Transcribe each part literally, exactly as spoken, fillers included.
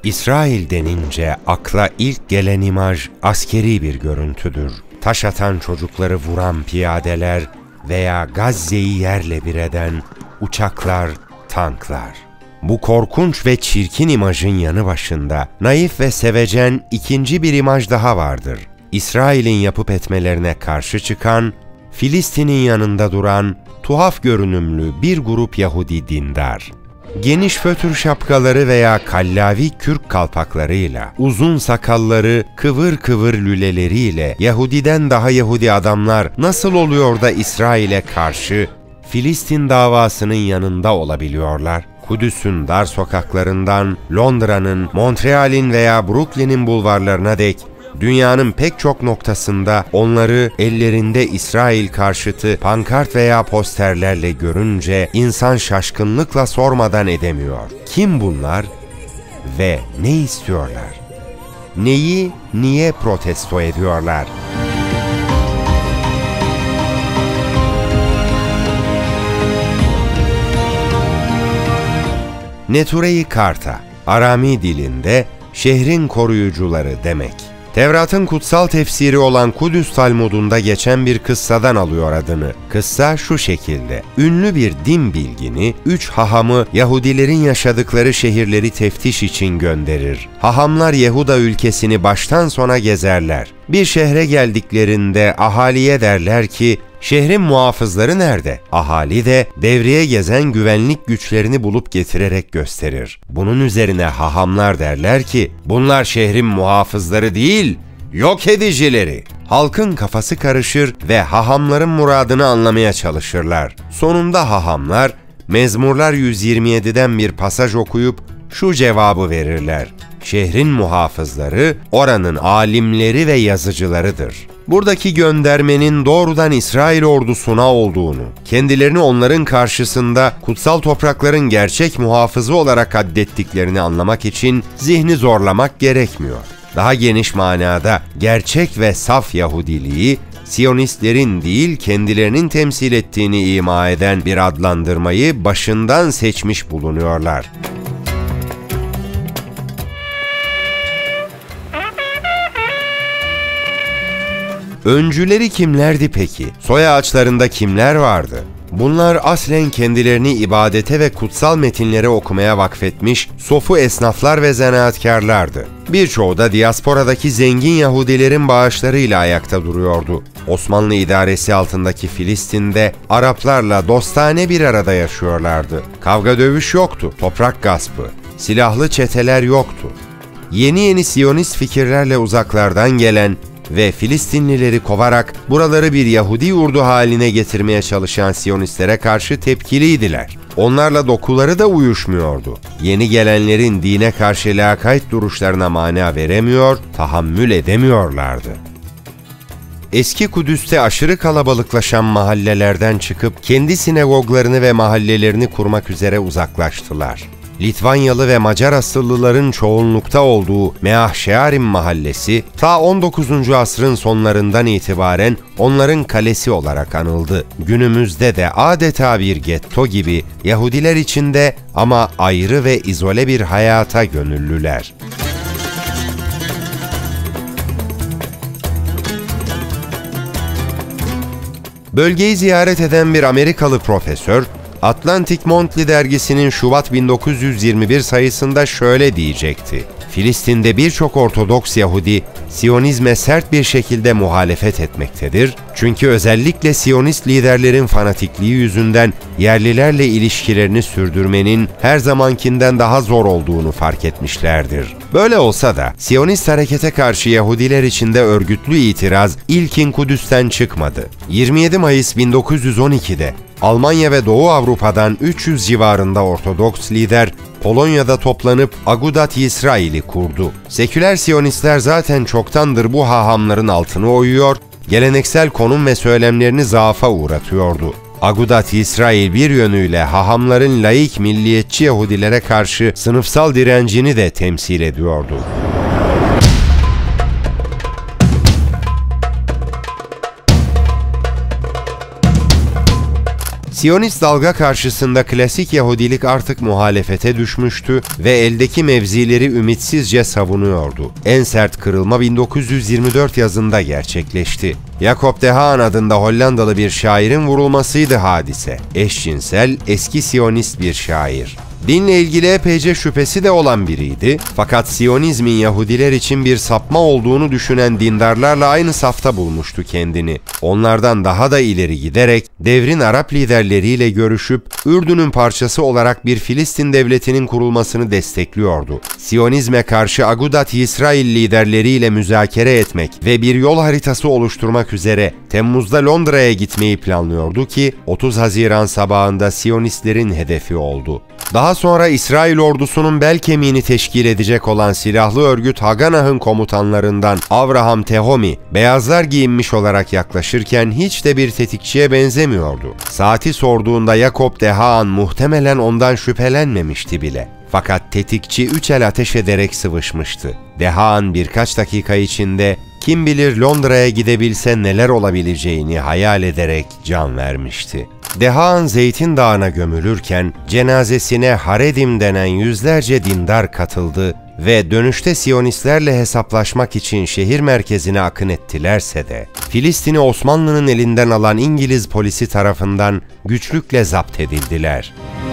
İsrail denince akla ilk gelen imaj askeri bir görüntüdür. Taş atan çocukları vuran piyadeler veya Gazze'yi yerle bir eden uçaklar, tanklar. Bu korkunç ve çirkin imajın yanı başında naif ve sevecen ikinci bir imaj daha vardır. İsrail'in yapıp etmelerine karşı çıkan, Filistin'in yanında duran, tuhaf görünümlü bir grup Yahudi dindar. Geniş fötür şapkaları veya kallavi kürk kalpaklarıyla, uzun sakalları, kıvır kıvır lüleleriyle Yahudiden daha Yahudi adamlar nasıl oluyor da İsrail'e karşı Filistin davasının yanında olabiliyorlar? Kudüs'ün dar sokaklarından Londra'nın, Montreal'in veya Brooklyn'in bulvarlarına dek dünyanın pek çok noktasında onları ellerinde İsrail karşıtı pankart veya posterlerle görünce insan şaşkınlıkla sormadan edemiyor. Kim bunlar ve ne istiyorlar? Neyi, niye protesto ediyorlar? Neturei Karta, Arami dilinde şehrin koruyucuları demek. Tevrat'ın kutsal tefsiri olan Kudüs Talmud'unda geçen bir kıssadan alıyor adını. Kıssa şu şekilde: ünlü bir din bilgini, üç hahamı Yahudilerin yaşadıkları şehirleri teftiş için gönderir. Hahamlar Yehuda ülkesini baştan sona gezerler. Bir şehre geldiklerinde ahaliye derler ki, şehrin muhafızları nerede? Ahali de devreye gezen güvenlik güçlerini bulup getirerek gösterir. Bunun üzerine hahamlar derler ki, bunlar şehrin muhafızları değil, yok edicileri. Halkın kafası karışır ve hahamların muradını anlamaya çalışırlar. Sonunda hahamlar, Mezmurlar yüz yirmi yedi'den bir pasaj okuyup şu cevabı verirler: şehrin muhafızları oranın alimleri ve yazıcılarıdır. Buradaki göndermenin doğrudan İsrail ordusuna olduğunu, kendilerini onların karşısında kutsal toprakların gerçek muhafızı olarak addettiklerini anlamak için zihni zorlamak gerekmiyor. Daha geniş manada gerçek ve saf Yahudiliği, Siyonistlerin değil kendilerinin temsil ettiğini ima eden bir adlandırmayı başından seçmiş bulunuyorlar. Öncüleri kimlerdi peki? Soy ağaçlarında kimler vardı? Bunlar aslen kendilerini ibadete ve kutsal metinleri okumaya vakfetmiş sofu esnaflar ve zanaatkarlardı. Birçoğu da diasporadaki zengin Yahudilerin bağışlarıyla ayakta duruyordu. Osmanlı idaresi altındaki Filistin'de Araplarla dostane bir arada yaşıyorlardı. Kavga dövüş yoktu, toprak gaspı, silahlı çeteler yoktu. Yeni yeni Siyonist fikirlerle uzaklardan gelen ve Filistinlileri kovarak buraları bir Yahudi yurdu haline getirmeye çalışan Siyonistlere karşı tepkiliydiler. Onlarla dokuları da uyuşmuyordu. Yeni gelenlerin dine karşı lakayt duruşlarına mana veremiyor, tahammül edemiyorlardı. Eski Kudüs'te aşırı kalabalıklaşan mahallelerden çıkıp kendi sinagoglarını ve mahallelerini kurmak üzere uzaklaştılar. Litvanyalı ve Macar asıllıların çoğunlukta olduğu Meahşearim mahallesi, ta on dokuzuncu asrın sonlarından itibaren onların kalesi olarak anıldı. Günümüzde de adeta bir getto gibi Yahudiler içinde ama ayrı ve izole bir hayata gönüllüler. Bölgeyi ziyaret eden bir Amerikalı profesör, Atlantic Monthly dergisinin Şubat bin dokuz yüz yirmi bir sayısında şöyle diyecekti: Filistin'de birçok Ortodoks Yahudi, Siyonizme sert bir şekilde muhalefet etmektedir. Çünkü özellikle Siyonist liderlerin fanatikliği yüzünden yerlilerle ilişkilerini sürdürmenin her zamankinden daha zor olduğunu fark etmişlerdir. Böyle olsa da Siyonist harekete karşı Yahudiler içinde örgütlü itiraz ilkin Kudüs'ten çıkmadı. yirmi yedi Mayıs bin dokuz yüz on iki'de Almanya ve Doğu Avrupa'dan üç yüz civarında Ortodoks lider Polonya'da toplanıp Agudat Yisrail'i kurdu. Seküler Siyonistler zaten çoktandır bu hahamların altını oyuyor, geleneksel konum ve söylemlerini zaafa uğratıyordu. Agudat Yisrail bir yönüyle hahamların laik milliyetçi Yahudilere karşı sınıfsal direncini de temsil ediyordu. Siyonist dalga karşısında klasik Yahudilik artık muhalefete düşmüştü ve eldeki mevzileri ümitsizce savunuyordu. En sert kırılma bin dokuz yüz yirmi dört yazında gerçekleşti. Jacob de Haan adında Hollandalı bir şairin vurulmasıydı hadise. Eşcinsel, eski Siyonist bir şair. Dinle ilgili epeyce şüphesi de olan biriydi. Fakat Siyonizmin Yahudiler için bir sapma olduğunu düşünen dindarlarla aynı safta bulmuştu kendini. Onlardan daha da ileri giderek devrin Arap liderleriyle görüşüp Ürdün'ün parçası olarak bir Filistin devletinin kurulmasını destekliyordu. Siyonizme karşı Agudat Yisrail liderleriyle müzakere etmek ve bir yol haritası oluşturmak üzere Temmuz'da Londra'ya gitmeyi planlıyordu ki otuz Haziran sabahında Siyonistlerin hedefi oldu. Daha sonra İsrail ordusunun bel kemiğini teşkil edecek olan silahlı örgüt Haganah'ın komutanlarından Avraham Tehomi, beyazlar giyinmiş olarak yaklaşırken hiç de bir tetikçiye benzemiyordu. Saati sorduğunda Jacob de Haan muhtemelen ondan şüphelenmemişti bile. Fakat tetikçi üç el ateş ederek sıvışmıştı. De Haan birkaç dakika içinde kim bilir Londra'ya gidebilse neler olabileceğini hayal ederek can vermişti. De Haan Zeytin Dağı'na gömülürken cenazesine Haredim denen yüzlerce dindar katıldı ve dönüşte Siyonistlerle hesaplaşmak için şehir merkezine akın ettilerse de Filistin'i Osmanlı'nın elinden alan İngiliz polisi tarafından güçlükle zapt edildiler.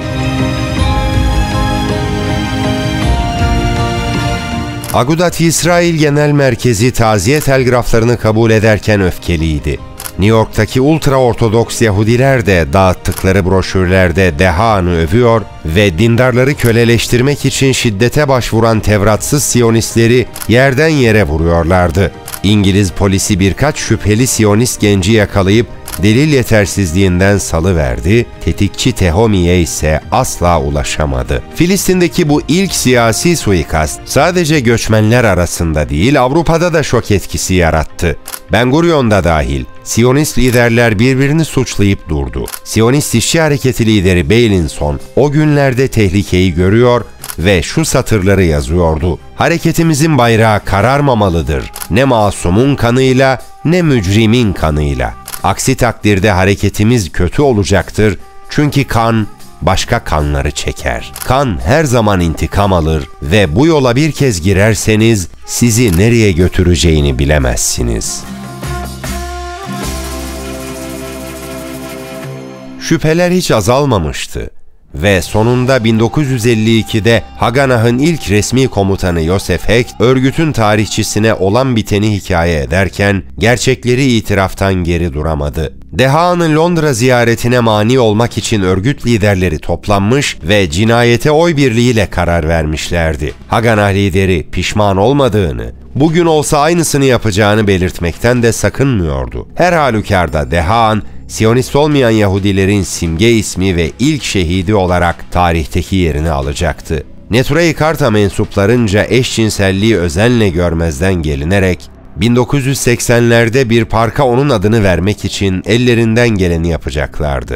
Agudat Yisrail Genel Merkezi taziye telgraflarını kabul ederken öfkeliydi. New York'taki ultra-ortodoks Yahudiler de dağıttıkları broşürlerde De Haan'ı övüyor ve dindarları köleleştirmek için şiddete başvuran Tevratsız Siyonistleri yerden yere vuruyorlardı. İngiliz polisi birkaç şüpheli Siyonist genci yakalayıp delil yetersizliğinden salıverdi, tetikçi Tehomi'ye ise asla ulaşamadı. Filistin'deki bu ilk siyasi suikast sadece göçmenler arasında değil Avrupa'da da şok etkisi yarattı. Ben Gurion da dahil Siyonist liderler birbirini suçlayıp durdu. Siyonist İşçi Hareketi lideri Beilinson o günlerde tehlikeyi görüyor ve şu satırları yazıyordu: "Hareketimizin bayrağı kararmamalıdır. Ne masumun kanıyla ne mücrimin kanıyla. Aksi takdirde hareketimiz kötü olacaktır. Çünkü kan başka kanları çeker. Kan her zaman intikam alır ve bu yola bir kez girerseniz sizi nereye götüreceğini bilemezsiniz." Şüpheler hiç azalmamıştı ve sonunda bin dokuz yüz elli ikide Haganah'ın ilk resmi komutanı Yosef Hecht, örgütün tarihçisine olan biteni hikaye ederken gerçekleri itiraftan geri duramadı. De Haan'ın Londra ziyaretine mani olmak için örgüt liderleri toplanmış ve cinayete oy birliğiyle karar vermişlerdi. Haganah lideri pişman olmadığını, bugün olsa aynısını yapacağını belirtmekten de sakınmıyordu. Her halükarda De Haan, Siyonist olmayan Yahudilerin simge ismi ve ilk şehidi olarak tarihteki yerini alacaktı. Neturei Karta mensuplarınca eşcinselliği özenle görmezden gelinerek bin dokuz yüz seksenlerde bir parka onun adını vermek için ellerinden geleni yapacaklardı.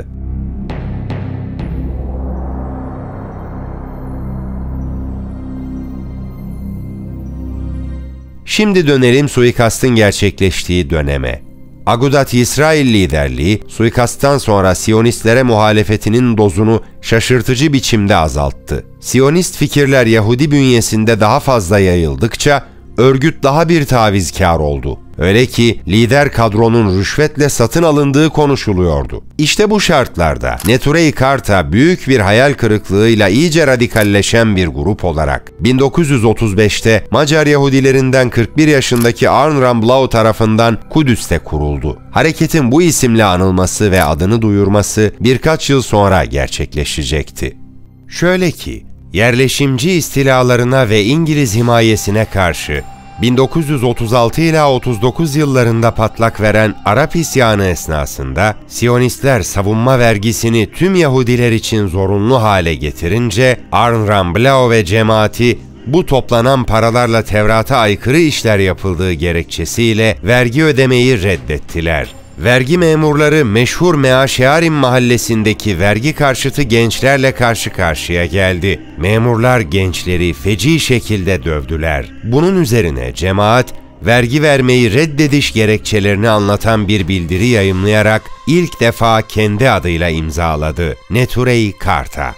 Şimdi dönelim suikastın gerçekleştiği döneme. Agudat Yisrail liderliği, suikasttan sonra Siyonistlere muhalefetinin dozunu şaşırtıcı biçimde azalttı. Siyonist fikirler Yahudi bünyesinde daha fazla yayıldıkça, örgüt daha bir tavizkar oldu. Öyle ki lider kadronun rüşvetle satın alındığı konuşuluyordu. İşte bu şartlarda Neturei Karta büyük bir hayal kırıklığıyla iyice radikalleşen bir grup olarak bin dokuz yüz otuz beşte Macar Yahudilerinden kırk bir yaşındaki Arnram Blau tarafından Kudüs'te kuruldu. Hareketin bu isimle anılması ve adını duyurması birkaç yıl sonra gerçekleşecekti. Şöyle ki, yerleşimci istilalarına ve İngiliz himayesine karşı bin dokuz yüz otuz altı ila otuz dokuz yıllarında patlak veren Arap isyanı esnasında Siyonistler savunma vergisini tüm Yahudiler için zorunlu hale getirince Arnram Blau ve cemaati bu toplanan paralarla Tevrat'a aykırı işler yapıldığı gerekçesiyle vergi ödemeyi reddettiler. Vergi memurları meşhur Meaşearim mahallesindeki vergi karşıtı gençlerle karşı karşıya geldi. Memurlar gençleri feci şekilde dövdüler. Bunun üzerine cemaat vergi vermeyi reddediş gerekçelerini anlatan bir bildiri yayımlayarak ilk defa kendi adıyla imzaladı. Neturei Karta.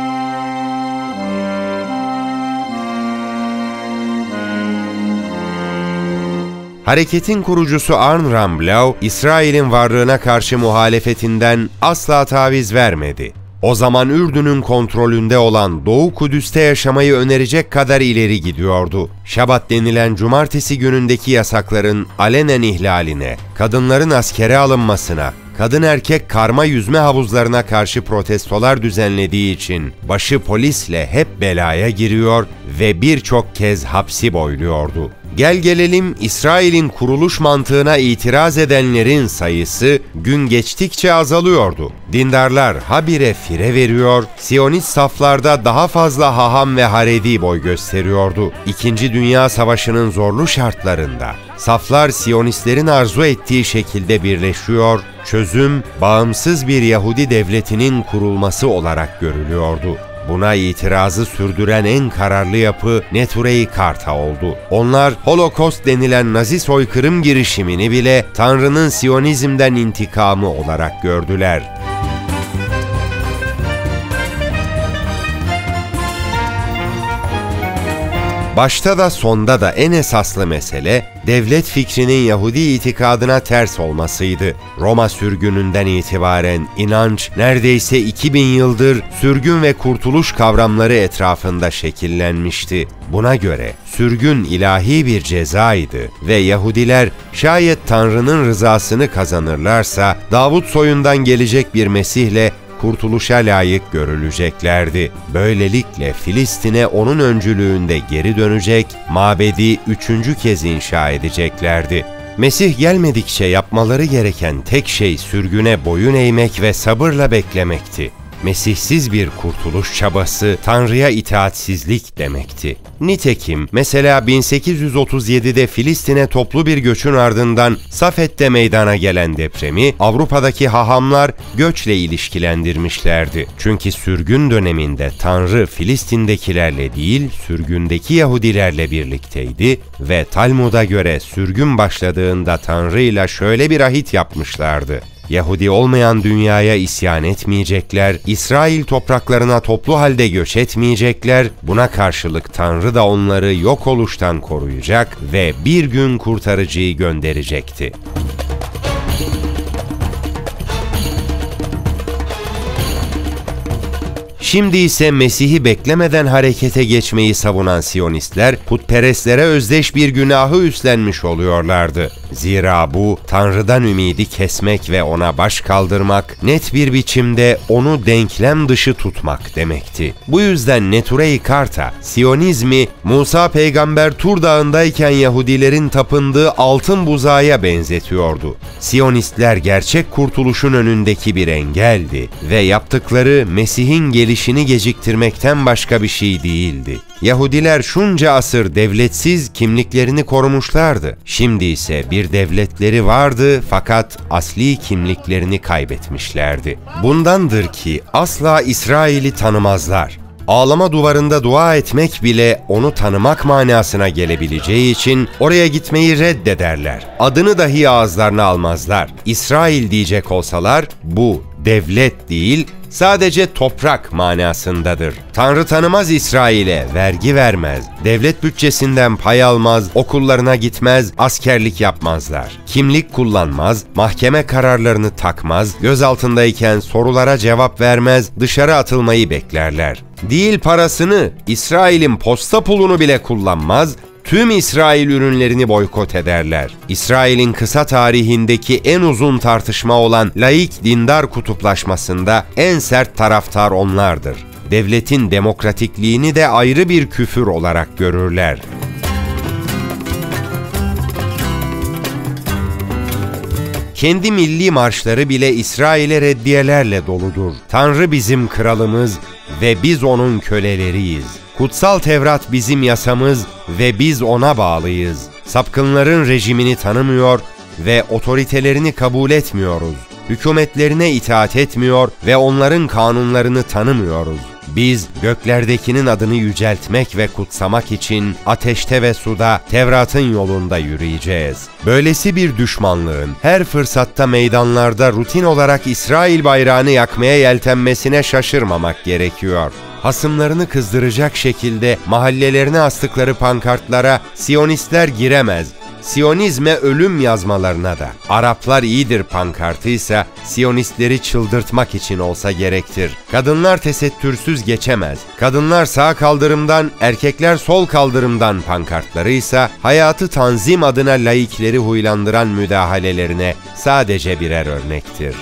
Hareketin kurucusu Arn Ramblau, İsrail'in varlığına karşı muhalefetinden asla taviz vermedi. O zaman Ürdün'ün kontrolünde olan Doğu Kudüs'te yaşamayı önerecek kadar ileri gidiyordu. Şabat denilen cumartesi günündeki yasakların alenen ihlaline, kadınların askere alınmasına, kadın erkek karma yüzme havuzlarına karşı protestolar düzenlediği için başı polisle hep belaya giriyor ve birçok kez hapsi boyluyordu. Gel gelelim İsrail'in kuruluş mantığına itiraz edenlerin sayısı gün geçtikçe azalıyordu. Dindarlar habire fire veriyor, Siyonist saflarda daha fazla haham ve haredi boy gösteriyordu. İkinci Dünya Savaşı'nın zorlu şartlarında saflar Siyonistlerin arzu ettiği şekilde birleşiyor, çözüm bağımsız bir Yahudi devletinin kurulması olarak görülüyordu. Buna itirazı sürdüren en kararlı yapı Neturei Karta oldu. Onlar Holocaust denilen Nazi soykırım girişimini bile Tanrı'nın Siyonizm'den intikamı olarak gördüler. Başta da sonda da en esaslı mesele, devlet fikrinin Yahudi itikadına ters olmasıydı. Roma sürgününden itibaren inanç, neredeyse iki bin yıldır sürgün ve kurtuluş kavramları etrafında şekillenmişti. Buna göre sürgün ilahi bir cezaydı ve Yahudiler şayet Tanrı'nın rızasını kazanırlarsa, Davut soyundan gelecek bir Mesih'le kurtuluşa layık görüleceklerdi. Böylelikle Filistin'e onun öncülüğünde geri dönecek, mabedi üçüncü kez inşa edeceklerdi. Mesih gelmedikçe yapmaları gereken tek şey sürgüne boyun eğmek ve sabırla beklemekti. Mesihsiz bir kurtuluş çabası Tanrı'ya itaatsizlik demekti. Nitekim mesela bin sekiz yüz otuz yedide Filistin'e toplu bir göçün ardından Safed'de meydana gelen depremi Avrupa'daki hahamlar göçle ilişkilendirmişlerdi. Çünkü sürgün döneminde Tanrı Filistin'dekilerle değil, sürgündeki Yahudilerle birlikteydi ve Talmud'a göre sürgün başladığında Tanrı'yla şöyle bir ahit yapmışlardı. Yahudi olmayan dünyaya isyan etmeyecekler, İsrail topraklarına toplu halde göç etmeyecekler, buna karşılık Tanrı da onları yok oluştan koruyacak ve bir gün kurtarıcıyı gönderecekti. Şimdi ise Mesih'i beklemeden harekete geçmeyi savunan Siyonistler, putperestlere özdeş bir günahı üstlenmiş oluyorlardı. Zira bu, Tanrı'dan ümidi kesmek ve ona baş kaldırmak, net bir biçimde onu denklem dışı tutmak demekti. Bu yüzden Neturei Karta, Siyonizmi, Musa peygamber Tur Dağı'ndayken Yahudilerin tapındığı altın buzağa benzetiyordu. Siyonistler gerçek kurtuluşun önündeki bir engeldi ve yaptıkları Mesih'in gelişini geciktirmekten başka bir şey değildi. Yahudiler şunca asır devletsiz kimliklerini korumuşlardı. Şimdi ise bir devletleri vardı fakat asli kimliklerini kaybetmişlerdi. Bundandır ki asla İsrail'i tanımazlar. Ağlama duvarında dua etmek bile onu tanımak manasına gelebileceği için oraya gitmeyi reddederler. Adını dahi ağızlarına almazlar. İsrail diyecek olsalar bu devlet değil, sadece toprak manasındadır. Tanrı tanımaz İsrail'e, vergi vermez, devlet bütçesinden pay almaz, okullarına gitmez, askerlik yapmazlar. Kimlik kullanmaz, mahkeme kararlarını takmaz, gözaltındayken sorulara cevap vermez, dışarı atılmayı beklerler. Değil parasını, İsrail'in posta pulunu bile kullanmaz, tüm İsrail ürünlerini boykot ederler. İsrail'in kısa tarihindeki en uzun tartışma olan laik dindar kutuplaşmasında en sert taraftar onlardır. Devletin demokratikliğini de ayrı bir küfür olarak görürler. Kendi milli marşları bile İsrail'e reddiyelerle doludur. Tanrı bizim kralımız ve biz onun köleleriyiz. Kutsal Tevrat bizim yasamız ve biz ona bağlıyız. Sapkınların rejimini tanımıyor ve otoritelerini kabul etmiyoruz. Hükümetlerine itaat etmiyor ve onların kanunlarını tanımıyoruz. Biz göklerdekinin adını yüceltmek ve kutsamak için ateşte ve suda Tevrat'ın yolunda yürüyeceğiz. Böylesi bir düşmanlığın her fırsatta meydanlarda rutin olarak İsrail bayrağını yakmaya yeltenmesine şaşırmamak gerekiyor. Hasımlarını kızdıracak şekilde mahallelerine astıkları pankartlara Siyonistler giremez, Siyonizme ölüm yazmalarına da Araplar iyidir pankartıysa Siyonistleri çıldırtmak için olsa gerektir. Kadınlar tesettürsüz geçemez, kadınlar sağ kaldırımdan, erkekler sol kaldırımdan pankartlarıysa hayatı tanzim adına laikleri huylandıran müdahalelerine sadece birer örnektir.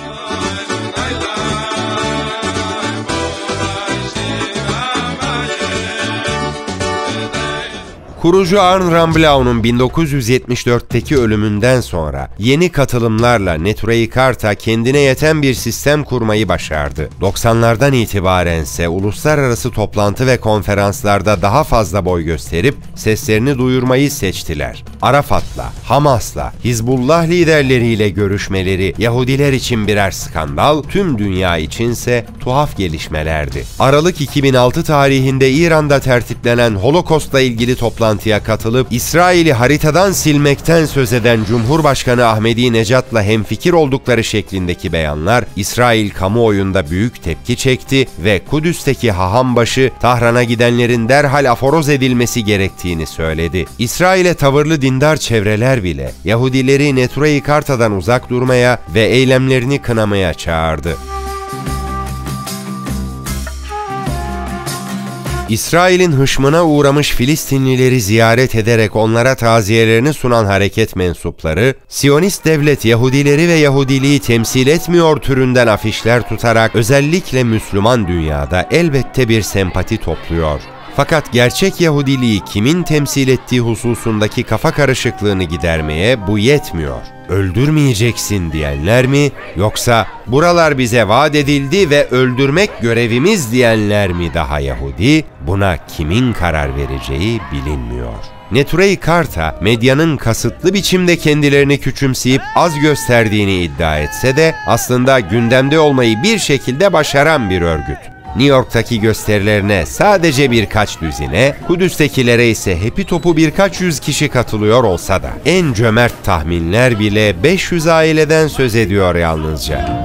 Kurucu Arne Ramblau'nun bin dokuz yüz yetmiş dörtteki ölümünden sonra yeni katılımlarla Neturei Karta kendine yeten bir sistem kurmayı başardı. doksanlardan itibarense uluslararası toplantı ve konferanslarda daha fazla boy gösterip seslerini duyurmayı seçtiler. Arafat'la, Hamas'la, Hizbullah liderleriyle görüşmeleri Yahudiler için birer skandal, tüm dünya içinse tuhaf gelişmelerdi. Aralık iki bin altı tarihinde İran'da tertiplenen Holokost'la ilgili toplantı katılıp İsrail'i haritadan silmekten söz eden Cumhurbaşkanı Ahmadinejad'la hemfikir oldukları şeklindeki beyanlar İsrail kamuoyunda büyük tepki çekti ve Kudüs'teki hahambaşı Tahran'a gidenlerin derhal aforoz edilmesi gerektiğini söyledi. İsrail'e tavırlı dindar çevreler bile Yahudileri Neturei Karta'dan uzak durmaya ve eylemlerini kınamaya çağırdı. İsrail'in hışmına uğramış Filistinlileri ziyaret ederek onlara taziyelerini sunan hareket mensupları, Siyonist devlet Yahudileri ve Yahudiliği temsil etmiyor türünden afişler tutarak özellikle Müslüman dünyada elbette bir sempati topluyor. Fakat gerçek Yahudiliği kimin temsil ettiği hususundaki kafa karışıklığını gidermeye bu yetmiyor. Öldürmeyeceksin diyenler mi, yoksa buralar bize vaat edildi ve öldürmek görevimiz diyenler mi daha Yahudi? Buna kimin karar vereceği bilinmiyor. Neturei Karta, medyanın kasıtlı biçimde kendilerini küçümseyip az gösterdiğini iddia etse de aslında gündemde olmayı bir şekilde başaran bir örgüt. New York'taki gösterilerine sadece birkaç düzine, Kudüs'tekilere ise hepi topu birkaç yüz kişi katılıyor olsa da en cömert tahminler bile beş yüz aileden söz ediyor yalnızca.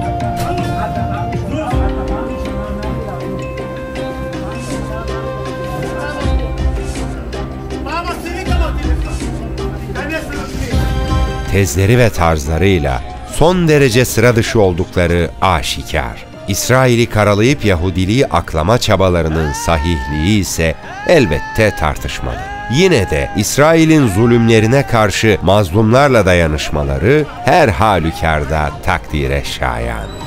Tezleri ve tarzlarıyla son derece sıra dışı oldukları aşikar. İsrail'i karalayıp Yahudiliği aklama çabalarının sahihliği ise elbette tartışmalı. Yine de İsrail'in zulümlerine karşı mazlumlarla dayanışmaları her halükarda takdire şayan.